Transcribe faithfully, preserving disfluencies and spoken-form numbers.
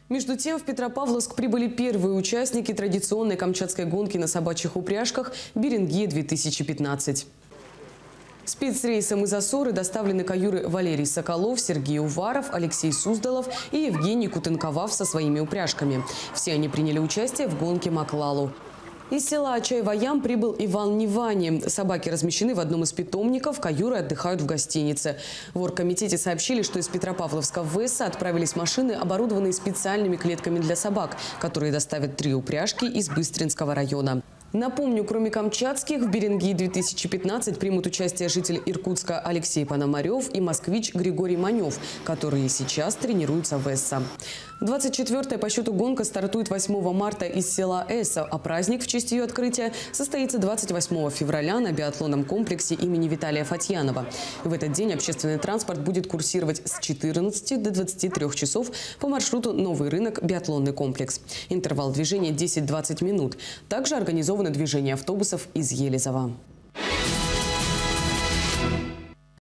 Между тем, в Петропавловск прибыли первые участники традиционной камчатской гонки на собачьих упряжках «Беренгея-две тысячи пятнадцать». Спецрейсом из Осоры доставлены каюры Валерий Соколов, Сергей Уваров, Алексей Суздалов и Евгений Кутенковав со своими упряжками. Все они приняли участие в гонке Маклалу. Из села Ачай-Ваям прибыл Иван Нивани. Собаки размещены в одном из питомников, каюры отдыхают в гостинице. В оргкомитете сообщили, что из Петропавловска в Весса отправились машины, оборудованные специальными клетками для собак, которые доставят три упряжки из Быстринского района. Напомню, кроме камчатских, в «Беренгее-две тысячи пятнадцать» примут участие житель Иркутска Алексей Пономарев и москвич Григорий Манев, которые сейчас тренируются в Эсса. двадцать четвёртая по счету гонка стартует восьмого марта из села Эсса, а праздник в честь ее открытия состоится двадцать восьмого февраля на биатлонном комплексе имени Виталия Фатьянова. В этот день общественный транспорт будет курсировать с четырнадцати до двадцати трёх часов по маршруту «Новый рынок. Биатлонный комплекс». Интервал движения десять-двадцать минут. Также организован движение автобусов из Елизова.